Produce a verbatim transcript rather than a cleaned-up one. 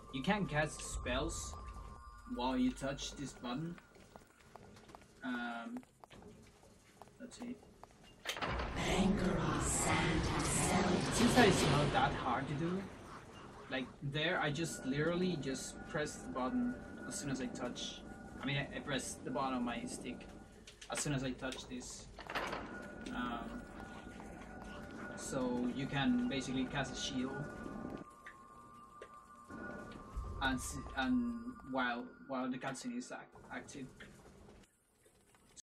You can cast spells while you touch this button. Um, let's see. Seems that it's not that hard to do. Like there, I just literally just press the button as soon as I touch. I mean, I, I press the button on my stick as soon as I touch this. Um, so you can basically cast a shield, and and while while the cutscene is act active.